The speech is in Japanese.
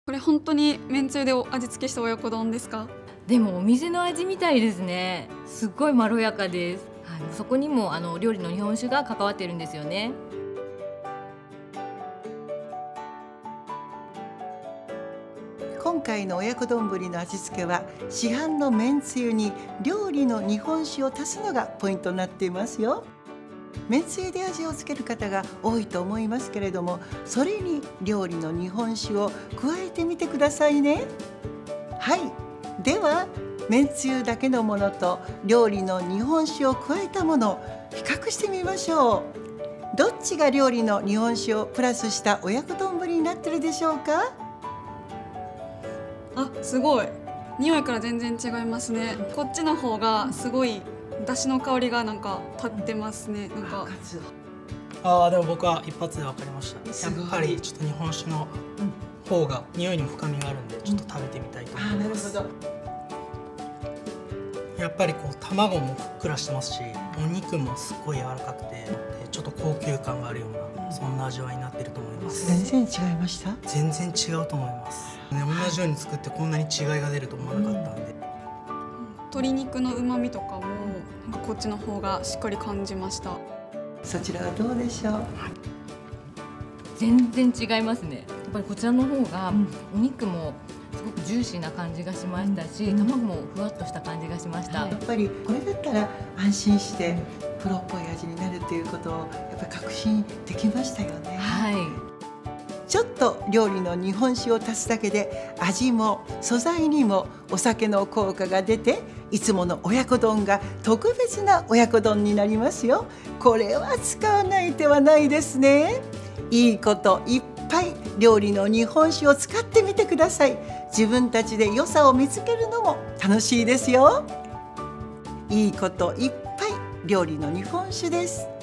これ本当にめんつゆで味付けした親子丼ですか？ でもお店の味みたいですね。すっごいまろやかです。そこにも料理の日本酒が関わってるんですよね。 今回の親子丼の味付けは市販のめんつゆに料理の日本酒を足すのがポイントになっていますよ。めんつゆで味をつける方が多いと思いますけれども、それに料理の日本酒を加えてみてくださいね。はい、ではめんつゆだけのものと料理の日本酒を加えたものを比較してみましょう。どっちが料理の日本酒をプラスした親子丼になってるでしょうか？ あ、すごい匂いから全然違いますね。こっちの方がすごい出汁の香りがなんか立ってますね。なんかでも僕は一発で分かりました。やっぱりちょっと日本酒の方が匂いにも深みがあるんで、ちょっと食べてみたいと思います。 なるほど。 やっぱりこう卵もふっくらしてますし、お肉もすっごい柔らかくて、ちょっと高級感があるような、そんな味わいになってると思います。 全然違いました？ 全然違うと思います。ね、同じように作ってこんなに違いが出ると思わなかったんで。 鶏肉の旨味とかもなんかこっちの方がしっかり感じました。 そちらはどうでしょう？ 全然違いますね。やっぱりこちらの方がお肉もすごくジューシーな感じがしましたし、卵もふわっとした感じがしました。 やっぱりこれだったら安心してプロっぽい味になるということをやっぱり確信できましたよね。 はい。 ちょっと料理の日本酒を足すだけで味も素材にもお酒の効果が出て、いつもの親子丼が特別な親子丼になりますよ。これは使わない手はないですね。いいこといっぱい料理の日本酒を使ってみてください。自分たちで良さを見つけるのも楽しいですよ。いいこといっぱい料理の日本酒です。